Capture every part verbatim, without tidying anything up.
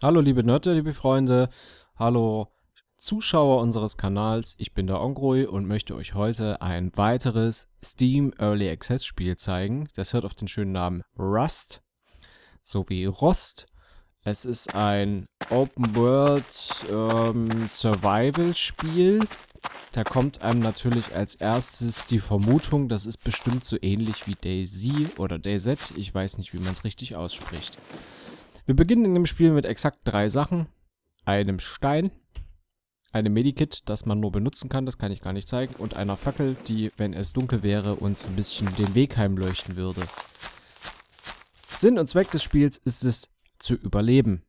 Hallo liebe Nörde, liebe Freunde, hallo Zuschauer unseres Kanals, ich bin der Ongrui und möchte euch heute ein weiteres Steam Early Access Spiel zeigen. Das hört auf den schönen Namen Rust, sowie Rost. Es ist ein Open World ähm, Survival Spiel. Da kommt einem natürlich als erstes die Vermutung, das ist bestimmt so ähnlich wie DayZ oder DayZ, ich weiß nicht, wie man es richtig ausspricht. Wir beginnen in dem Spiel mit exakt drei Sachen. Einem Stein, einem Medikit, das man nur benutzen kann, das kann ich gar nicht zeigen, und einer Fackel, die, wenn es dunkel wäre, uns ein bisschen den Weg heimleuchten würde. Sinn und Zweck des Spiels ist es, zu überleben.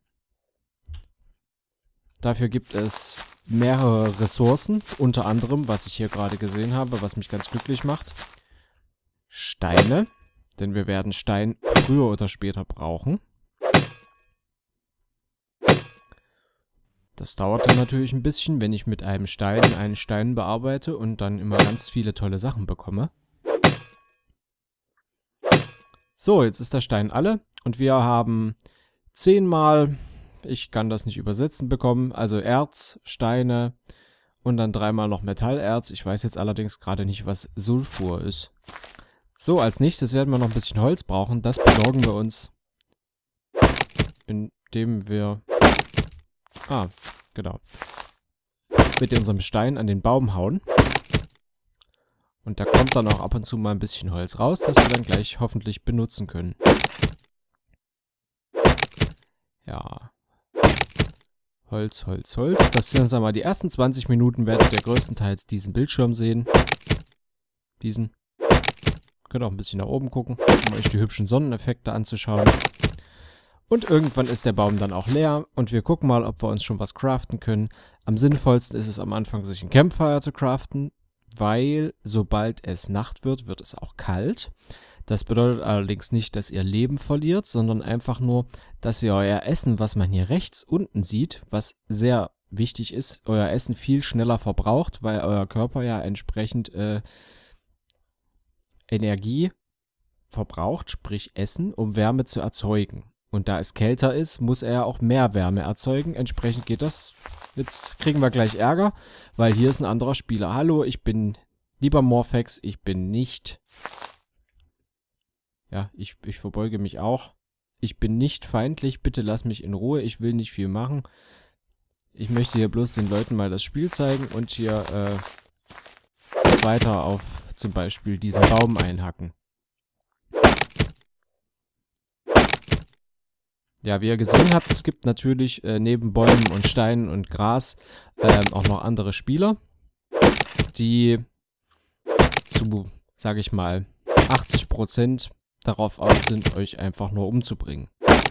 Dafür gibt es mehrere Ressourcen, unter anderem, was ich hier gerade gesehen habe, was mich ganz glücklich macht, Steine, denn wir werden Stein früher oder später brauchen. Das dauert dann natürlich ein bisschen, wenn ich mit einem Stein einen Stein bearbeite und dann immer ganz viele tolle Sachen bekomme. So, jetzt ist der Stein alle und wir haben zehnmal, ich kann das nicht übersetzen bekommen, also Erz, Steine und dann dreimal noch Metallerz. Ich weiß jetzt allerdings gerade nicht, was Sulfur ist. So, als nächstes werden wir noch ein bisschen Holz brauchen. Das besorgen wir uns, indem wir... Ah, genau. Mit unserem Stein an den Baum hauen. Und da kommt dann auch ab und zu mal ein bisschen Holz raus, das wir dann gleich hoffentlich benutzen können. Ja. Holz, Holz, Holz. Das sind, sagen wir mal, die ersten zwanzig Minuten werdet ihr größtenteils diesen Bildschirm sehen. Diesen. Könnt auch ein bisschen nach oben gucken, um euch die hübschen Sonneneffekte anzuschauen. Und irgendwann ist der Baum dann auch leer und wir gucken mal, ob wir uns schon was craften können. Am sinnvollsten ist es am Anfang, sich ein Campfire zu craften, weil sobald es Nacht wird, wird es auch kalt. Das bedeutet allerdings nicht, dass ihr Leben verliert, sondern einfach nur, dass ihr euer Essen, was man hier rechts unten sieht, was sehr wichtig ist, euer Essen viel schneller verbraucht, weil euer Körper ja entsprechend äh, Energie verbraucht, sprich Essen, um Wärme zu erzeugen. Und da es kälter ist, muss er auch mehr Wärme erzeugen. Entsprechend geht das. Jetzt kriegen wir gleich Ärger, weil hier ist ein anderer Spieler. Hallo, ich bin lieber Morphex. Ich bin nicht... Ja, ich, ich verbeuge mich auch. Ich bin nicht feindlich. Bitte lass mich in Ruhe. Ich will nicht viel machen. Ich möchte hier bloß den Leuten mal das Spiel zeigen und hier äh, weiter auf zum Beispiel diesen Baum einhacken. Ja, wie ihr gesehen habt, es gibt natürlich äh, neben Bäumen und Steinen und Gras ähm, auch noch andere Spieler, die zu, sage ich mal, achtzig Prozent darauf aus sind, euch einfach nur umzubringen.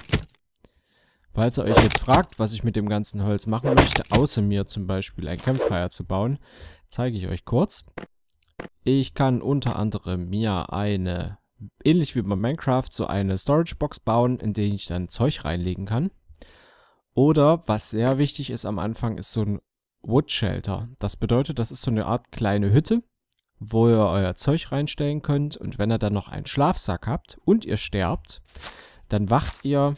Falls ihr euch jetzt fragt, was ich mit dem ganzen Holz machen möchte, außer mir zum Beispiel ein Campfire zu bauen, zeige ich euch kurz. Ich kann unter anderem mir eine... ähnlich wie bei Minecraft, so eine Storage-Box bauen, in die ich dann Zeug reinlegen kann. Oder, was sehr wichtig ist am Anfang, ist so ein Wood-Shelter. Das bedeutet, das ist so eine Art kleine Hütte, wo ihr euer Zeug reinstellen könnt. Und wenn ihr dann noch einen Schlafsack habt und ihr sterbt, dann wacht ihr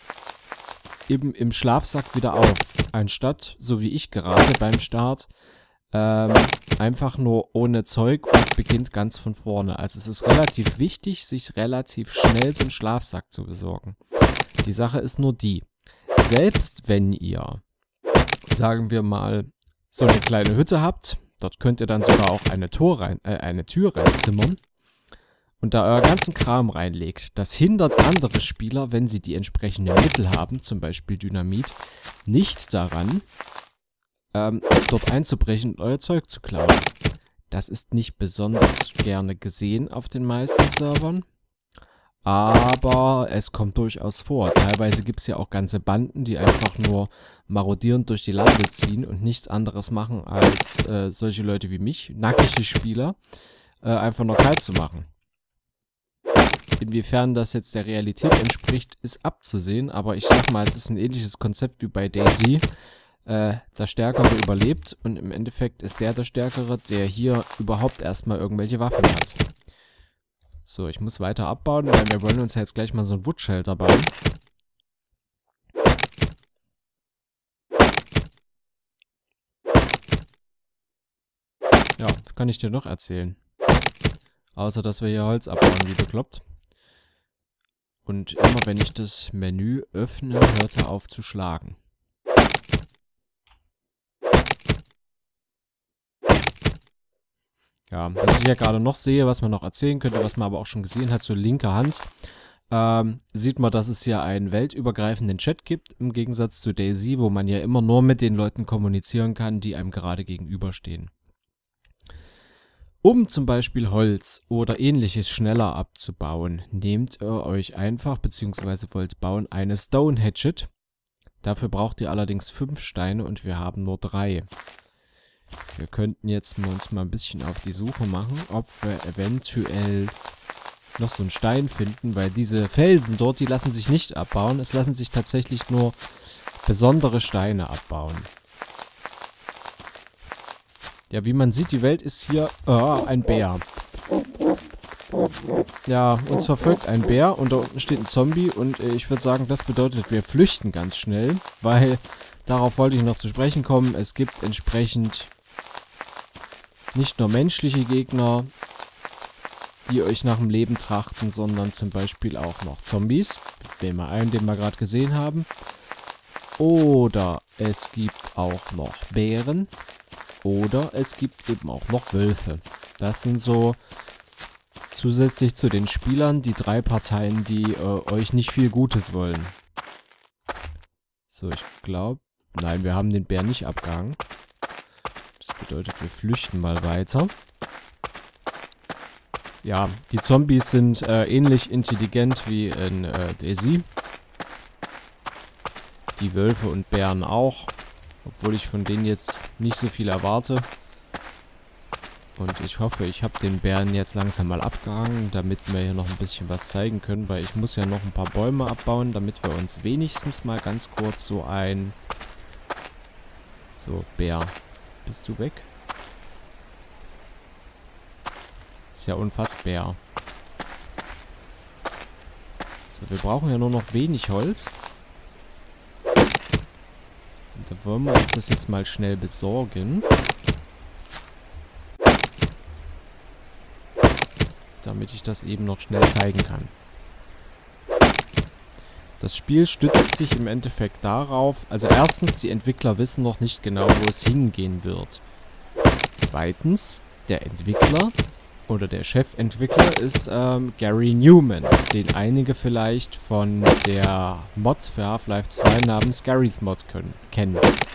eben im Schlafsack wieder auf. Anstatt, so wie ich gerade beim Start, Ähm, einfach nur ohne Zeug und beginnt ganz von vorne. Also es ist relativ wichtig, sich relativ schnell so einen Schlafsack zu besorgen. Die Sache ist nur die, selbst wenn ihr, sagen wir mal, so eine kleine Hütte habt, dort könnt ihr dann sogar auch eine, Tor rein, äh, eine Tür reinzimmern und da euer ganzen Kram reinlegt. Das hindert andere Spieler, wenn sie die entsprechenden Mittel haben, zum Beispiel Dynamit, nicht daran, Ähm, dort einzubrechen und euer Zeug zu klauen. Das ist nicht besonders gerne gesehen auf den meisten Servern, aber es kommt durchaus vor. Teilweise gibt es ja auch ganze Banden, die einfach nur marodierend durch die Lande ziehen und nichts anderes machen, als äh, solche Leute wie mich, nackige Spieler, äh, einfach noch kalt zu machen. Inwiefern das jetzt der Realität entspricht, ist abzusehen, aber ich sag mal, es ist ein ähnliches Konzept wie bei DayZ. Äh, der Stärkere überlebt und im Endeffekt ist der der Stärkere, der hier überhaupt erstmal irgendwelche Waffen hat. So, ich muss weiter abbauen, weil wir wollen uns ja jetzt gleich mal so ein Wood-Shelter bauen. Ja, was kann ich dir noch erzählen? Außer, dass wir hier Holz abbauen, wie bekloppt. Und immer wenn ich das Menü öffne, hört er auf zu schlagen. Ja, was ich ja gerade noch sehe, was man noch erzählen könnte, was man aber auch schon gesehen hat, so linke Hand, ähm, sieht man, dass es hier einen weltübergreifenden Chat gibt, im Gegensatz zu DayZ, wo man ja immer nur mit den Leuten kommunizieren kann, die einem gerade gegenüberstehen. Um zum Beispiel Holz oder ähnliches schneller abzubauen, nehmt ihr euch einfach, beziehungsweise wollt bauen, eine Stone Hatchet. Dafür braucht ihr allerdings fünf Steine und wir haben nur drei. Wir könnten jetzt uns mal ein bisschen auf die Suche machen, ob wir eventuell noch so einen Stein finden, weil diese Felsen dort, die lassen sich nicht abbauen. Es lassen sich tatsächlich nur besondere Steine abbauen. Ja, wie man sieht, die Welt ist hier... Oh, ein Bär. Ja, uns verfolgt ein Bär und da unten steht ein Zombie und äh, ich würde sagen, das bedeutet, wir flüchten ganz schnell, weil, darauf wollte ich noch zu sprechen kommen, es gibt entsprechend nicht nur menschliche Gegner, die euch nach dem Leben trachten, sondern zum Beispiel auch noch Zombies. Wählen wir einen, den wir gerade gesehen haben. Oder es gibt auch noch Bären. Oder es gibt eben auch noch Wölfe. Das sind so zusätzlich zu den Spielern die drei Parteien, die äh, euch nicht viel Gutes wollen. So, ich glaube... Nein, wir haben den Bär nicht abgehangen. Das bedeutet, wir flüchten mal weiter. Ja, die Zombies sind äh, ähnlich intelligent wie in äh, DayZ. Die Wölfe und Bären auch. Obwohl ich von denen jetzt nicht so viel erwarte. Und ich hoffe, ich habe den Bären jetzt langsam mal abgehangen, damit wir hier noch ein bisschen was zeigen können. Weil ich muss ja noch ein paar Bäume abbauen, damit wir uns wenigstens mal ganz kurz so ein... So, Bär. Bist du weg? Ist ja unfassbar. So, wir brauchen ja nur noch wenig Holz. Und da wollen wir uns das jetzt mal schnell besorgen. Damit ich das eben noch schnell zeigen kann. Das Spiel stützt sich im Endeffekt darauf, also erstens, die Entwickler wissen noch nicht genau, wo es hingehen wird. Zweitens, der Entwickler oder der Chefentwickler ist ähm, Gary Newman, den einige vielleicht von der Mod für Half-Life zwei namens Garry's Mod können, kennen.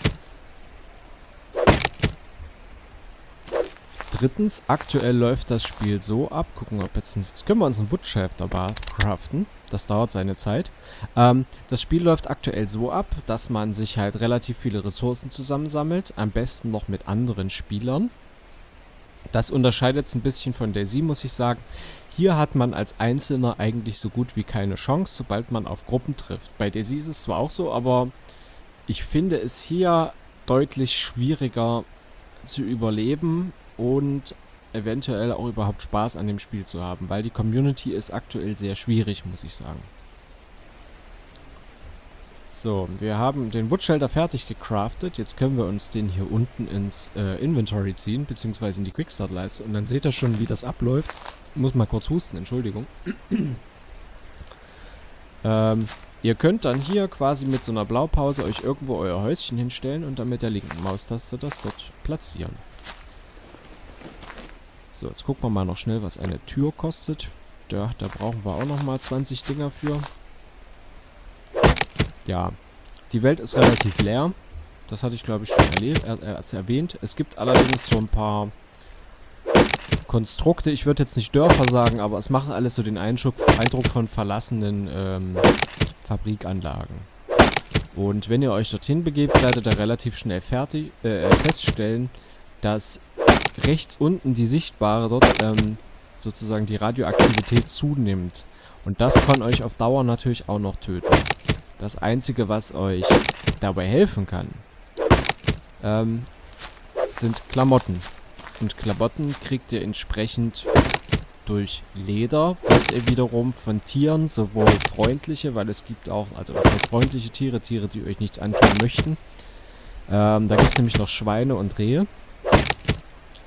Drittens, aktuell läuft das Spiel so ab, gucken ob jetzt nicht, jetzt können wir uns einen Woodshaft dabei craften, das dauert seine Zeit. Ähm, das Spiel läuft aktuell so ab, dass man sich halt relativ viele Ressourcen zusammensammelt, am besten noch mit anderen Spielern. Das unterscheidet es ein bisschen von DayZ, muss ich sagen. Hier hat man als Einzelner eigentlich so gut wie keine Chance, sobald man auf Gruppen trifft. Bei DayZ ist es zwar auch so, aber ich finde es hier deutlich schwieriger zu überleben und eventuell auch überhaupt Spaß an dem Spiel zu haben, weil die Community ist aktuell sehr schwierig, muss ich sagen. So, wir haben den Woodshelter fertig gecraftet. Jetzt können wir uns den hier unten ins äh, Inventory ziehen, beziehungsweise in die Quickstart-Leiste. Und dann seht ihr schon, wie das abläuft. Ich muss mal kurz husten, Entschuldigung. ähm, ihr könnt dann hier quasi mit so einer Blaupause euch irgendwo euer Häuschen hinstellen und dann mit der linken Maustaste das dort platzieren. So, jetzt gucken wir mal noch schnell, was eine Tür kostet. Da, da brauchen wir auch nochmal zwanzig Dinger für. Ja, die Welt ist relativ leer. Das hatte ich, glaube ich, schon erlebt, er, er, erwähnt. Es gibt allerdings so ein paar Konstrukte. Ich würde jetzt nicht Dörfer sagen, aber es machen alles so den Eindruck, Eindruck von verlassenen ähm, Fabrikanlagen. Und wenn ihr euch dorthin begebt, werdet ihr relativ schnell fertig, äh, feststellen, dass rechts unten die sichtbare dort ähm, sozusagen die Radioaktivität zunimmt. Und das kann euch auf Dauer natürlich auch noch töten. Das Einzige, was euch dabei helfen kann, ähm, sind Klamotten. Und Klamotten kriegt ihr entsprechend durch Leder, was ihr wiederum von Tieren, sowohl freundliche, weil es gibt auch, also was heißt freundliche Tiere, Tiere, die euch nichts antun möchten. Ähm, da gibt es nämlich noch Schweine und Rehe.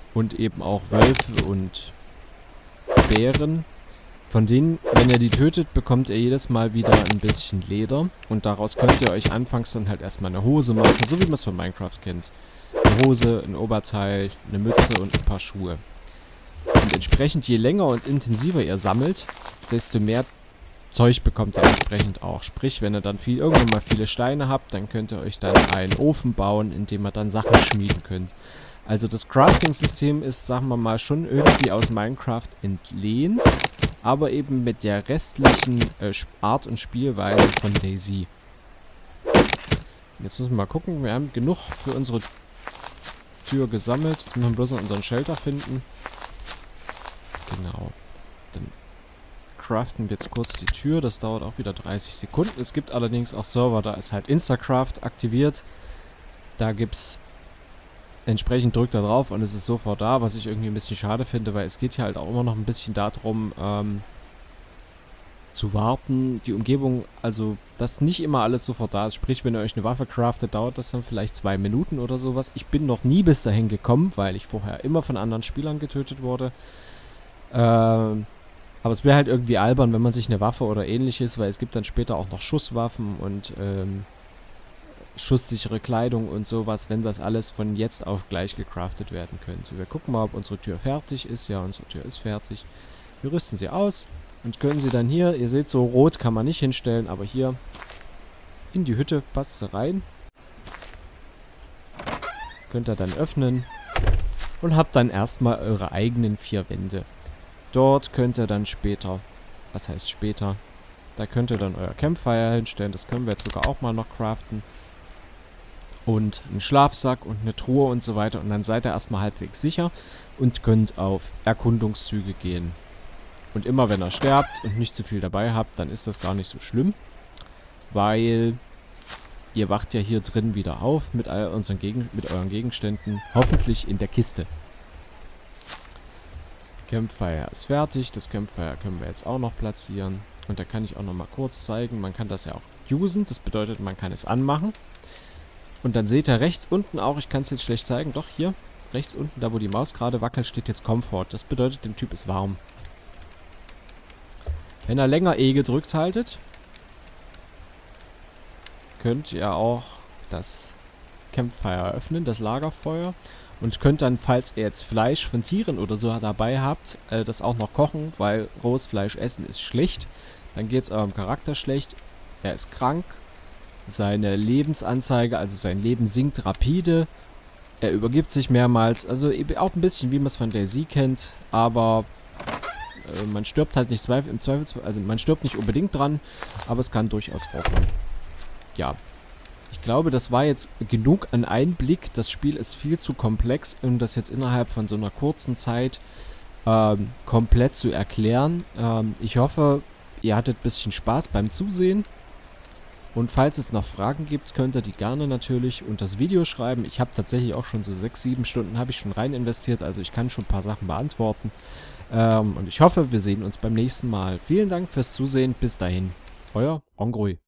Und eben auch Wölfe und Bären. Von denen, wenn ihr die tötet, bekommt ihr jedes Mal wieder ein bisschen Leder. Und daraus könnt ihr euch anfangs dann halt erstmal eine Hose machen, so wie man es von Minecraft kennt. Eine Hose, ein Oberteil, eine Mütze und ein paar Schuhe. Und entsprechend, je länger und intensiver ihr sammelt, desto mehr Zeug bekommt ihr entsprechend auch. Sprich, wenn ihr dann viel, irgendwann mal viele Steine habt, dann könnt ihr euch dann einen Ofen bauen, in dem ihr dann Sachen schmieden könnt. Also das Crafting-System ist, sagen wir mal, schon irgendwie aus Minecraft entlehnt, aber eben mit der restlichen äh, Art und Spielweise von DayZ. Jetzt müssen wir mal gucken, wir haben genug für unsere Tür gesammelt. Jetzt müssen wir bloß noch unseren Shelter finden. Genau. Dann craften wir jetzt kurz die Tür. Das dauert auch wieder dreißig Sekunden. Es gibt allerdings auch Server, da ist halt Instacraft aktiviert. Da gibt's entsprechend, drückt da drauf und es ist sofort da, was ich irgendwie ein bisschen schade finde, weil es geht hier halt auch immer noch ein bisschen darum, ähm, zu warten. Die Umgebung, also, dass nicht immer alles sofort da ist. Sprich, wenn ihr euch eine Waffe craftet, dauert das dann vielleicht zwei Minuten oder sowas. Ich bin noch nie bis dahin gekommen, weil ich vorher immer von anderen Spielern getötet wurde. Ähm, aber es wäre halt irgendwie albern, wenn man sich eine Waffe oder ähnliches, weil es gibt dann später auch noch Schusswaffen und, ähm, schusssichere Kleidung und sowas, wenn das alles von jetzt auf gleich gecraftet werden könnte. Wir gucken mal, ob unsere Tür fertig ist. Ja, unsere Tür ist fertig. Wir rüsten sie aus und können sie dann hier, ihr seht, so rot kann man nicht hinstellen, aber hier in die Hütte passt sie rein. Könnt ihr dann öffnen und habt dann erstmal eure eigenen vier Wände. Dort könnt ihr dann später, was heißt später, da könnt ihr dann euer Campfire hinstellen, das können wir jetzt sogar auch mal noch craften. Und einen Schlafsack und eine Truhe und so weiter. Und dann seid ihr erstmal halbwegs sicher und könnt auf Erkundungszüge gehen. Und immer wenn ihr sterbt und nicht zu viel dabei habt, dann ist das gar nicht so schlimm. Weil ihr wacht ja hier drin wieder auf mit, all unseren Gegen mit euren Gegenständen. Hoffentlich in der Kiste. Campfire ist fertig. Das Campfire können wir jetzt auch noch platzieren. Und da kann ich auch noch mal kurz zeigen. Man kann das ja auch usen. Das bedeutet, man kann es anmachen. Und dann seht ihr rechts unten auch, ich kann es jetzt schlecht zeigen, doch hier, rechts unten, da wo die Maus gerade wackelt, steht jetzt Comfort. Das bedeutet, dem Typ ist warm. Wenn ihr länger E gedrückt haltet, könnt ihr auch das Campfire öffnen, das Lagerfeuer. Und könnt dann, falls ihr jetzt Fleisch von Tieren oder so dabei habt, äh, das auch noch kochen, weil rohes Fleisch essen ist schlecht. Dann geht es eurem Charakter schlecht, er ist krank. Seine Lebensanzeige, also sein Leben sinkt rapide. Er übergibt sich mehrmals. Also auch ein bisschen, wie man es von DayZ kennt. Aber äh, man stirbt halt nicht zweif im Zweifelsfall. Also man stirbt nicht unbedingt dran. Aber es kann durchaus vorkommen. Ja. Ich glaube, das war jetzt genug an Einblick. Das Spiel ist viel zu komplex, um das jetzt innerhalb von so einer kurzen Zeit ähm, komplett zu erklären. Ähm, ich hoffe, ihr hattet ein bisschen Spaß beim Zusehen. Und falls es noch Fragen gibt, könnt ihr die gerne natürlich unter das Video schreiben. Ich habe tatsächlich auch schon so sechs, sieben Stunden habe ich schon rein investiert. Also ich kann schon ein paar Sachen beantworten. Ähm, und ich hoffe, wir sehen uns beim nächsten Mal. Vielen Dank fürs Zusehen. Bis dahin. Euer Ongrui.